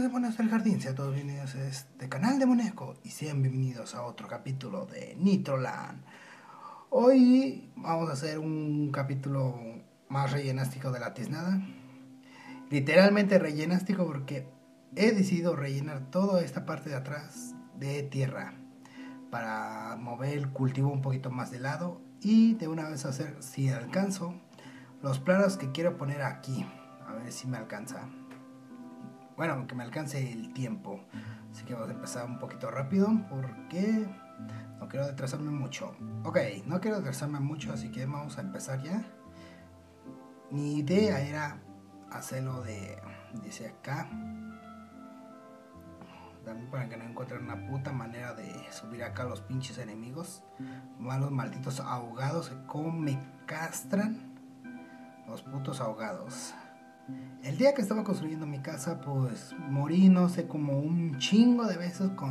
demonios del jardín, sean todos bienvenidos a este canal demoníaco y sean bienvenidos a otro capítulo de Nitroland. Hoy vamos a hacer un capítulo más rellenástico de la tiznada. Literalmente rellenástico porque he decidido rellenar toda esta parte de atrás de tierra para mover el cultivo un poquito más de lado y de una vez hacer, si alcanzo, los planos que quiero poner aquí. A ver si me alcanza. Bueno, que me alcance el tiempo. Así que vamos a empezar un poquito rápido porque no quiero retrasarme mucho. Ok, no quiero retrasarme mucho, así que vamos a empezar ya. Mi idea era hacerlo dice acá. También para que no encuentren una puta manera de subir acá los pinches enemigos. Malos malditos ahogados. Cómo me castran los putos ahogados. El día que estaba construyendo mi casa, pues morí, no sé, como un chingo de veces con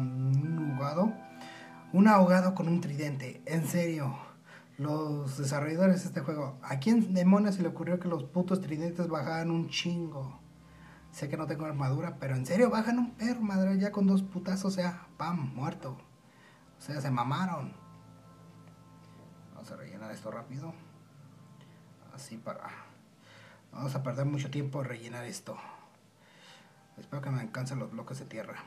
un ahogado con un tridente. En serio, los desarrolladores de este juego, ¿a quién demonios se le ocurrió que los putos tridentes bajaban un chingo? Sé que no tengo armadura, pero en serio bajan un perro, madre, ya con dos putazos, o sea, pam, muerto. O sea, se mamaron. Vamos a rellenar esto rápido. Así para... Vamos a perder mucho tiempo en rellenar esto. Espero que me alcancen los bloques de tierra.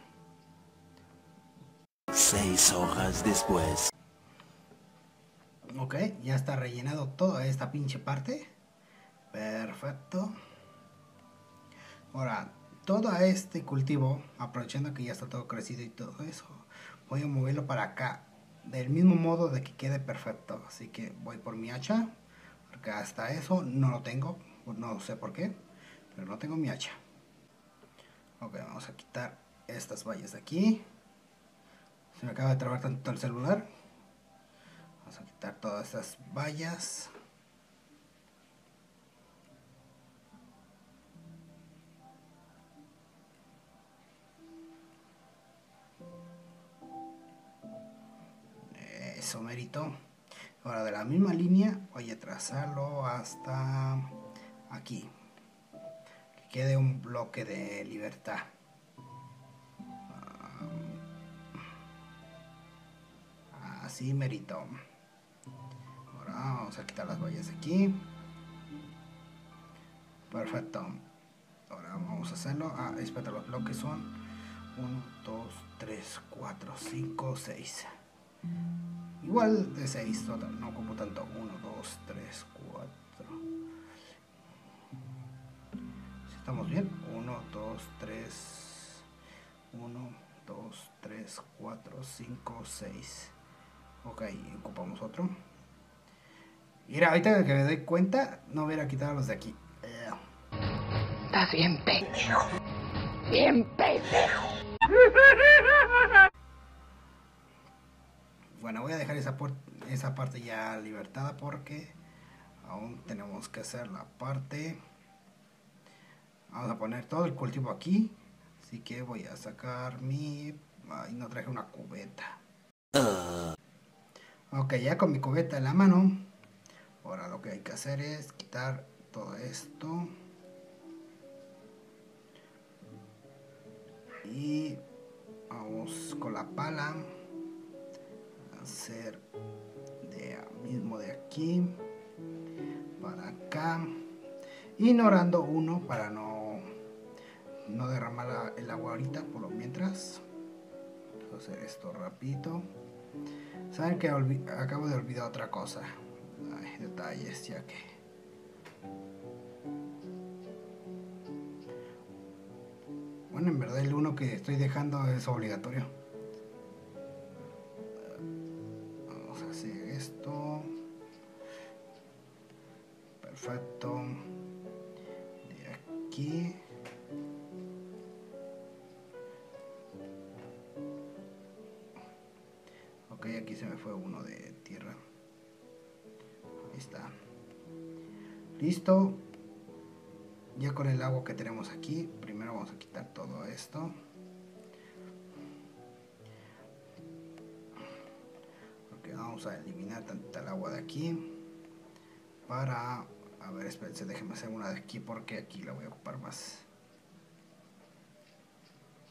6 hojas después. Ok, ya está rellenado toda esta pinche parte. Perfecto. Ahora, todo este cultivo, aprovechando que ya está todo crecido y todo eso, voy a moverlo para acá. Del mismo modo de que quede perfecto. Así que voy por mi hacha. Porque hasta eso no lo tengo. No sé por qué. Pero no tengo mi hacha. Ok, vamos a quitar estas vallas de aquí. Se me acaba de trabar tanto el celular. Vamos a quitar todas estas vallas. Eso merito. Ahora de la misma línea voy a trazarlo hasta aquí. Que quede un bloque de libertad. Así merito. Ahora vamos a quitar las vallas de aquí. Perfecto. Ahora vamos a hacerlo. Espera, los bloques son 1, 2, 3, 4, 5, 6. Igual de 6 total, no ocupo tanto. 1, 2, 3, 4. Si estamos bien. 1, 2, 3. 1, 2, 3, 4, 5, 6. Ok, ocupamos otro. Mira, ahorita que me doy cuenta, no hubiera quitado los de aquí. Estás bien pendejo. Bien pendejo. Bueno, voy a dejar esa parte ya libertada porque aún tenemos que hacer la parte. Vamos a poner todo el cultivo aquí. Así que voy a sacar mi... Ay, no traje una cubeta. Ok, ya con mi cubeta en la mano. Ahora lo que hay que hacer es quitar todo esto. Y vamos con la pala a hacer mismo de aquí para acá, ignorando uno para no derramar el agua ahorita por lo mientras. Voy a hacer esto rapidito. Saben que acabo de olvidar otra cosa. Ay, detalles, ya que bueno, en verdad el uno que estoy dejando es obligatorio. Vamos a hacer esto. Perfecto. De aquí. Ok, aquí se me fue uno de tierra. Ahí está. Listo. Ya con el agua que tenemos aquí, primero vamos a quitar todo esto. Porque vamos a eliminar tanta el agua de aquí. Para... A ver, espérense, déjenme hacer una de aquí porque aquí la voy a ocupar más.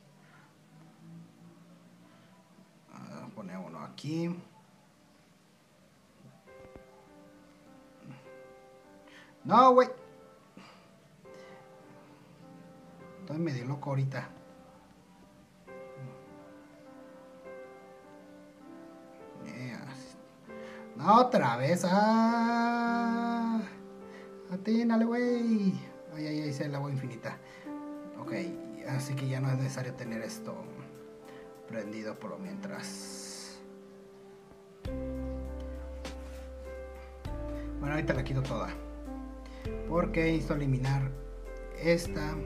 aquí. No, güey. Estoy medio loco ahorita. No, otra vez. Atínale, güey. Ay, ay, ay, hice el agua infinita. Ok, así que ya no es necesario tener esto prendido por lo mientras. Bueno, ahorita la quito toda. Porque necesito eliminar esta.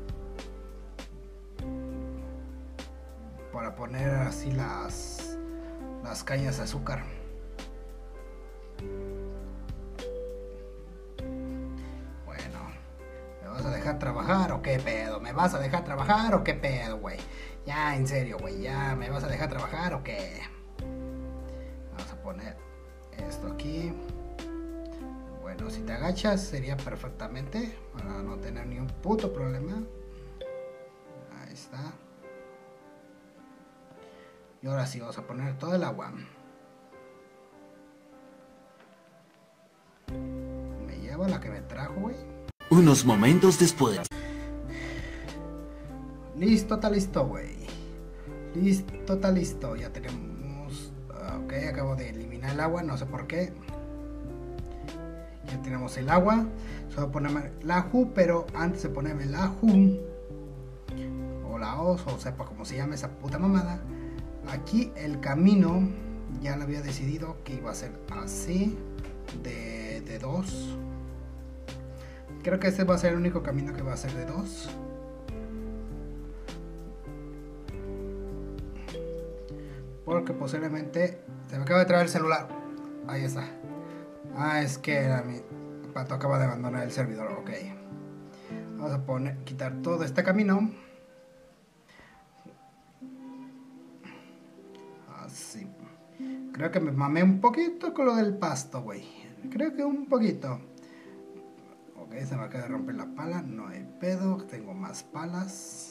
Para poner así las cañas de azúcar. Bueno, ¿me vas a dejar trabajar o qué pedo? ¿Me vas a dejar trabajar o qué pedo, güey? Ya, en serio, güey, ya, ¿me vas a dejar trabajar o qué? Vamos a poner esto aquí. Bueno, si te agachas sería perfectamente para no tener ni un puto problema. Ahí está. Y ahora sí, vamos a poner todo el agua. Me lleva la que me trajo, güey. Unos momentos después. Listo, está listo, güey. Listo, está listo. Ya tenemos... Ok, acabo de eliminar el agua, no sé por qué. Ya tenemos el agua. Solo ponerme el ajú, pero antes de ponerme el ajú o la os, o sepa cómo se llama esa puta mamada, aquí el camino ya lo había decidido que iba a ser así, de dos. Creo que este va a ser el único camino que va a ser de dos. Porque posiblemente se me acaba de traer el celular. Ahí está. Es que era mi pato acaba de abandonar el servidor. Ok. Vamos a quitar todo este camino. Así. Creo que me mamé un poquito con lo del pasto, güey. Creo que un poquito. Ok, se me acaba de romper la pala. No hay pedo. Tengo más palas.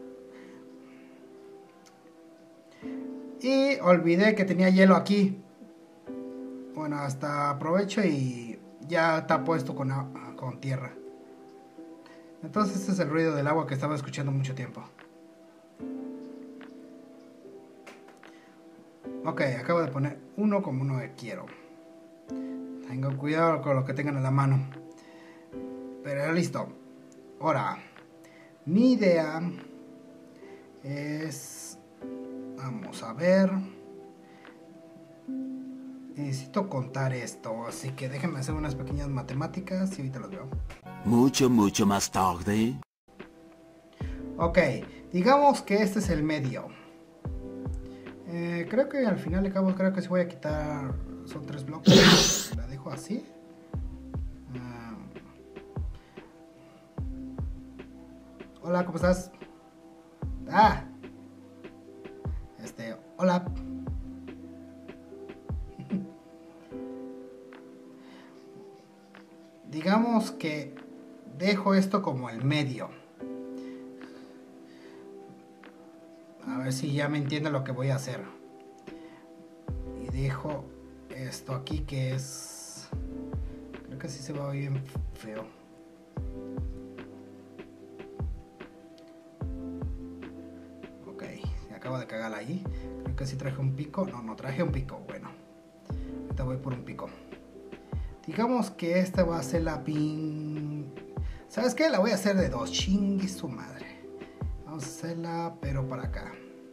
Y olvidé que tenía hielo aquí. Bueno, hasta aprovecho y ya está puesto con tierra. Entonces este es el ruido del agua que estaba escuchando mucho tiempo. Ok, acabo de poner uno como uno que quiero. Tengo cuidado con lo que tengan en la mano. Pero listo. Ahora, mi idea es... Vamos a ver. Necesito contar esto, así que déjenme hacer unas pequeñas matemáticas y ahorita los veo. Mucho más tarde. Ok, digamos que este es el medio. Creo que al final de cabo, creo que sí voy a quitar... Son 3 bloques. La dejo así. Hola, ¿cómo estás? Hola. Digamos que dejo esto como el medio. A ver si ya me entiende lo que voy a hacer. Y dejo esto aquí que es... Creo que sí se va bien feo. Ok, acabo de cagarla ahí. Creo que sí traje un pico. No traje un pico. Bueno, ahorita voy por un pico. Digamos que esta va a ser la pin... ¿Sabes qué? La voy a hacer de 2. Chingue su madre. Vamos a hacerla, pero para acá.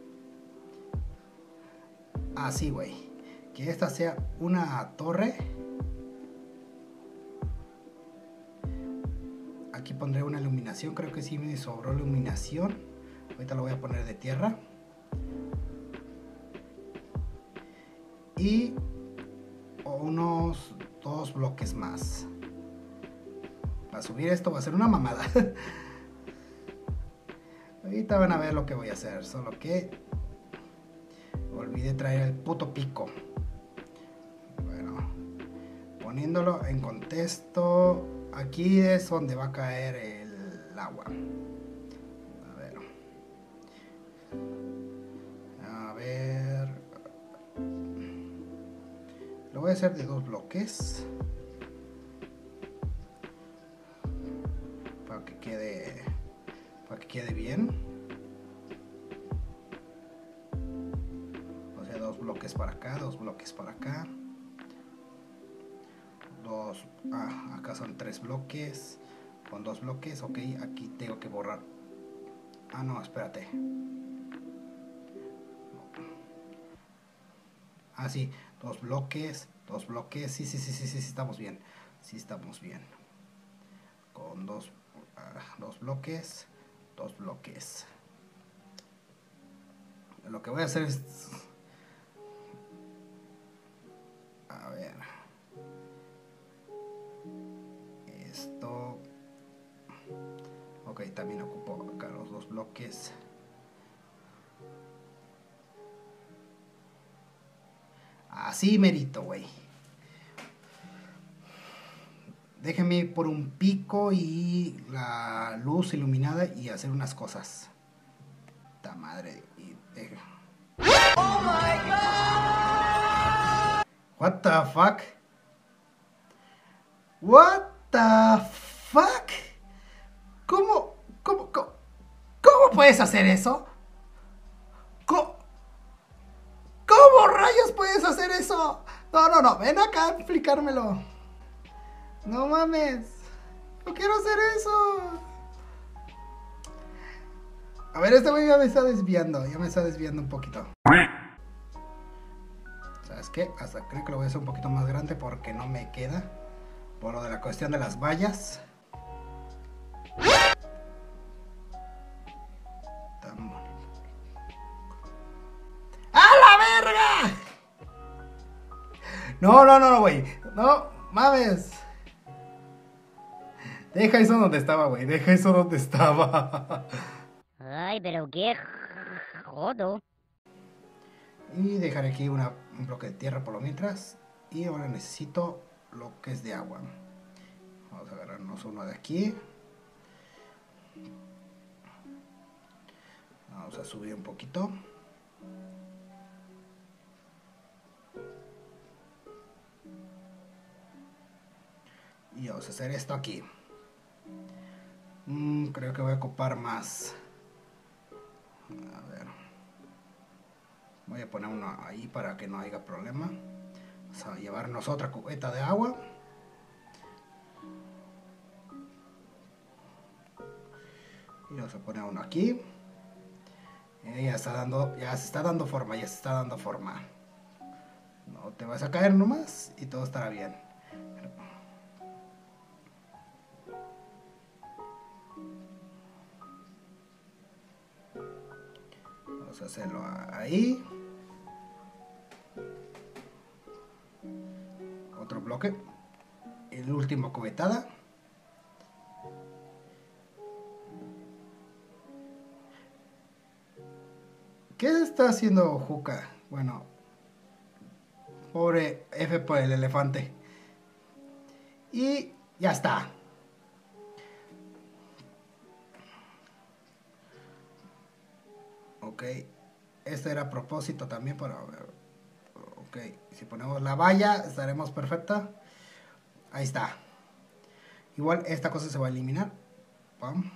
Así, güey. Que esta sea una torre. Aquí pondré una iluminación. Creo que sí me sobró iluminación. Ahorita lo voy a poner de tierra. Y unos 2 bloques más. Para subir esto va a ser una mamada. Ahorita van a ver lo que voy a hacer. Solo que olvidé traer el puto pico. Bueno, poniéndolo en contexto, aquí es donde va a caer el agua. A ver. voy a hacer de 2 bloques. Para que quede bien. O sea, 2 bloques para acá, 2 bloques para acá. Acá son 3 bloques. Con 2 bloques, ok, aquí tengo que borrar. Ah, no, espérate. Ah, sí, 2 bloques, 2 bloques. Sí, estamos bien. Sí, estamos bien. Con 2 bloques, 2 bloques. Lo que voy a hacer es... A ver. Esto... Ok, también ocupo acá los 2 bloques. Así merito, güey. Déjenme ir por un pico y la luz iluminada y hacer unas cosas. ¡Ta madre! ¡Oh my God! What the fuck? What the fuck? ¿Cómo puedes hacer eso? ¿Cómo rayos puedes hacer eso? No, ven acá a explicármelo. No mames, no quiero hacer eso. A ver, este güey ya me está desviando un poquito. ¿Sabes qué? Hasta creo que lo voy a hacer un poquito más grande porque no me queda. Por lo de la cuestión de las vallas. ¡A la verga! No, güey. No, mames. Deja eso donde estaba, güey. Deja eso donde estaba. Ay, pero qué jodo. Y dejaré aquí un bloque de tierra por lo mientras. Y ahora necesito lo que es de agua. Vamos a agarrarnos uno de aquí. Vamos a subir un poquito. Y vamos a hacer esto aquí. Creo que voy a ocupar más. A ver. Voy a poner uno ahí para que no haya problema. Vamos a llevarnos otra cubeta de agua. Y vamos a poner uno aquí. Ya se está dando forma. No te vas a caer nomás y todo estará bien. Vamos a hacerlo ahí. Otro bloque. El último cubetada. ¿Qué está haciendo Juca? Bueno, pobre F por el elefante. Y ya está. Ok, este era a propósito también para ver. Ok, si ponemos la valla estaremos perfecta. Ahí está. Igual esta cosa se va a eliminar. Pam.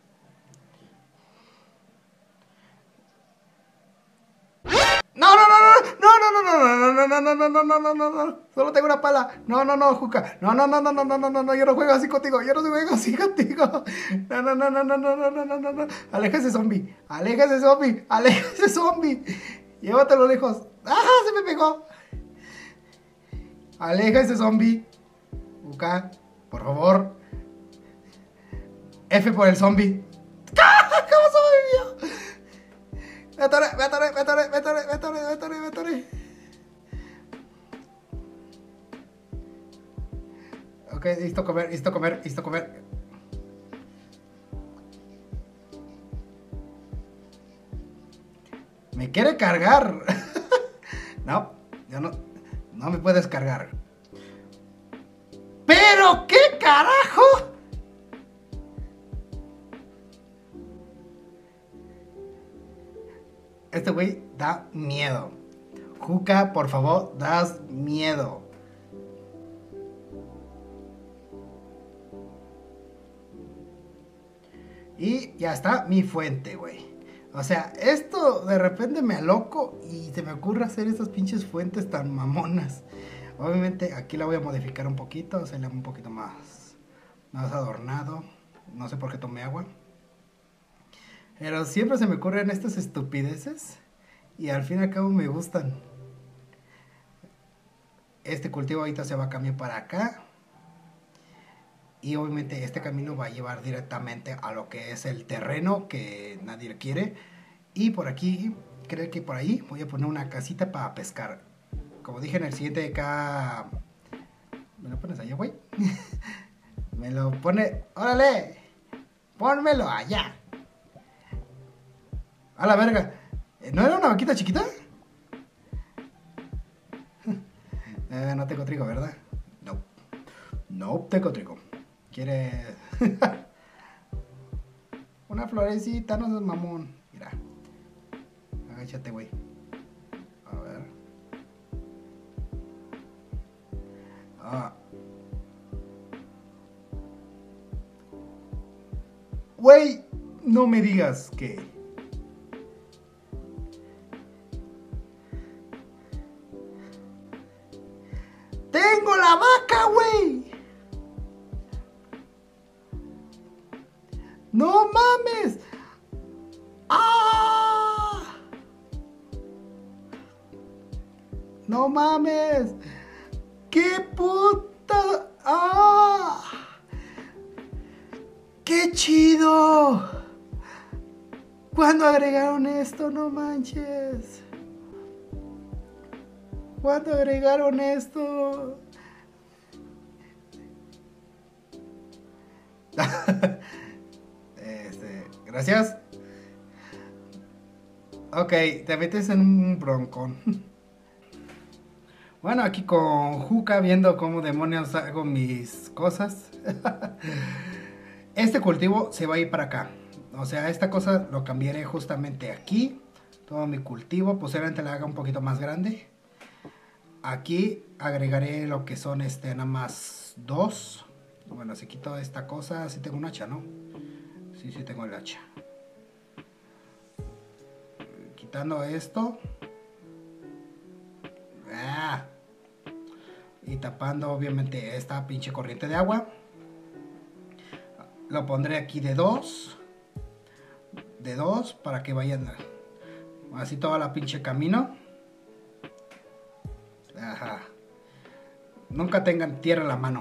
No. Solo tengo una pala. No, Juca. No. Yo no juego así contigo. No. Aléjese, zombie. Llévatelo lejos. ¡Ah! Se me pegó. Aléjese, zombie. Juca, por favor. F por el zombie. ¿Cómo sobrevivió? Me atoré. Ok, listo comer. Me quiere cargar. No, ya no me puedes cargar. ¿Pero qué carajo? Este güey da miedo. Juca, por favor, das miedo. Y ya está mi fuente, güey. O sea, esto de repente me aloco y se me ocurre hacer estas pinches fuentes tan mamonas. Obviamente aquí la voy a modificar un poquito, hacerle un poquito más adornado. No sé por qué tomé agua. Pero siempre se me ocurren estas estupideces y al fin y al cabo me gustan. Este cultivo ahorita se va a cambiar para acá. Y obviamente este camino va a llevar directamente a lo que es el terreno que nadie quiere. Y por aquí, creo que por ahí voy a poner una casita para pescar. Como dije en el siguiente de acá... ¿Me lo pones allá, güey? Me lo pone... ¡Órale! ¡Pónmelo allá! ¡A la verga! ¿No era una vaquita chiquita? No tengo trigo, ¿verdad? No. No tengo trigo. ¿Quieres? Una florecita, no seas mamón. Mira. Agáchate, güey. A ver. Güey, no me digas que... ¡Tengo la vaca, güey! ¡No mames! ¡Ah! ¡No mames! ¡Qué puta! ¡Ah! ¡Qué chido! ¿Cuándo agregaron esto? No manches. ¿Cuándo agregaron esto? Gracias. Ok, te metes en un broncón. Bueno, aquí con Juca viendo cómo demonios hago mis cosas. Este cultivo se va a ir para acá. O sea, esta cosa lo cambiaré justamente aquí. Todo mi cultivo, posiblemente la haga un poquito más grande. Aquí agregaré lo que son nada más 2. Bueno, si quito esta cosa, sí tengo un hacha, ¿no? Sí tengo el hacha. Quitando esto. Y tapando obviamente esta pinche corriente de agua. Lo pondré aquí de 2. De 2 para que vayan así toda la pinche camino. Ajá. Nunca tengan tierra en la mano.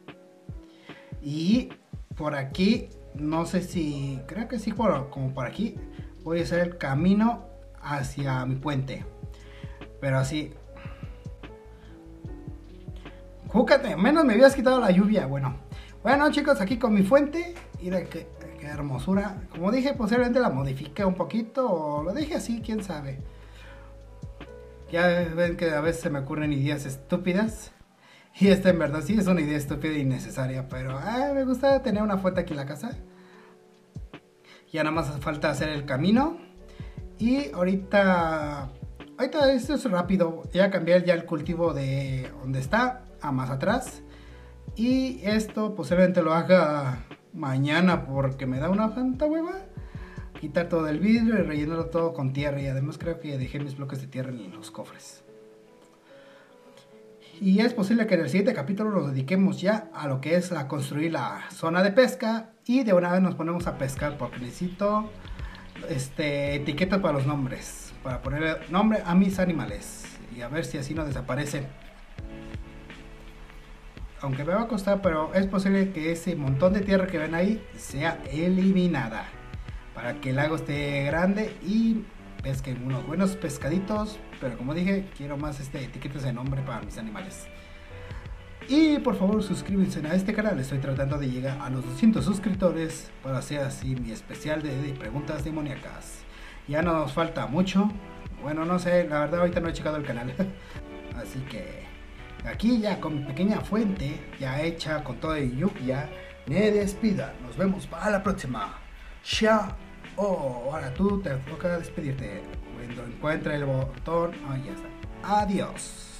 Y por aquí, no sé si, creo que sí, como por aquí, voy a hacer el camino hacia mi puente. Pero así. Júcate, menos me habías quitado la lluvia. Bueno, chicos, aquí con mi fuente. Mira qué hermosura. Como dije, posiblemente la modifique un poquito o lo dejé así, quién sabe. Ya ven que a veces se me ocurren ideas estúpidas. Y esta en verdad sí es una idea estúpida e innecesaria. Pero me gusta tener una fuente aquí en la casa. Ya nada más hace falta hacer el camino. Y ahorita esto es rápido. Ya cambié ya el cultivo de donde está a más atrás. Y esto posiblemente lo haga mañana porque me da una santa hueva. Quitar todo el vidrio y rellenarlo todo con tierra. Y además creo que dejé mis bloques de tierra en los cofres. Y es posible que en el siguiente capítulo nos dediquemos ya a lo que es construir la zona de pesca. Y de una vez nos ponemos a pescar porque necesito etiquetas para los nombres. Para poner nombre a mis animales. Y a ver si así no desaparecen. Aunque me va a costar, pero es posible que ese montón de tierra que ven ahí sea eliminada. Para que el lago esté grande y pesquen unos buenos pescaditos. Pero como dije, quiero más etiquetas de nombre para mis animales. Y por favor suscríbanse a este canal. Estoy tratando de llegar a los 200 suscriptores para hacer así mi especial de preguntas demoníacas. Ya nos falta mucho. Bueno, no sé, la verdad ahorita no he checado el canal. Así que aquí ya con mi pequeña fuente ya hecha con todo el lluvia, me despido. Nos vemos para la próxima. Chao. Ahora tú te toca despedirte. Cuando encuentre el botón, ya está. Adiós.